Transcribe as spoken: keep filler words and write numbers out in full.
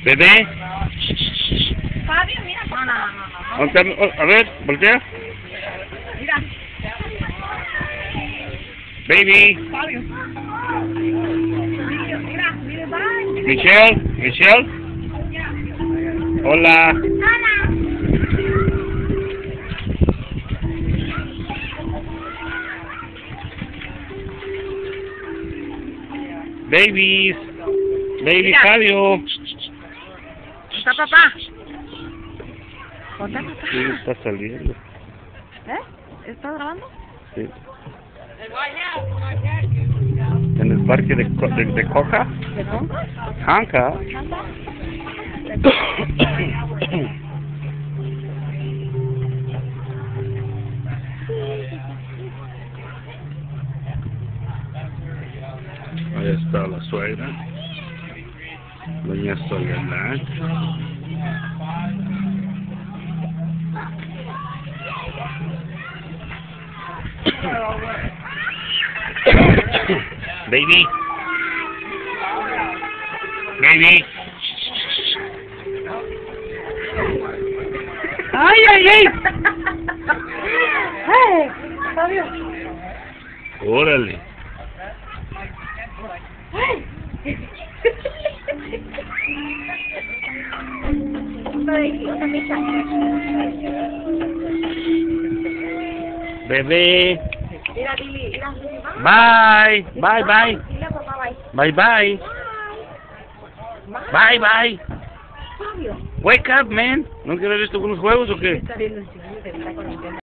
Bebé. Fabio, mira. No, no, no, no. ¿Dónde está? Oh, a ver, voltea. Mira. Baby. Fabio. Mira, mira, bye. Michelle. Michelle. Hola. Hola. Babies. Baby Mira. Fabio. ¿Está papá? ¿Dónde está papá? Sí, está saliendo. ¿Eh? ¿Estás grabando? Sí. En el parque de, Co- de, de Coca. ¿De dónde? Hanka. ¿Anda? Ahí está la suegra. Doña Soledad. Baby. Baby. ¡Ay, ay, ay! ¡Ay! Fabio. Órale. ¡Ay! Bebé. Mira, Lili, mira, Lili, vamos. Bye. Bye, bye. Dile a papá, bye. Bye, bye. Bye, bye. Fabio. Wake up, man. ¿No quieres ver esto con los juegos o qué? Está viendo el chiquillo que está con el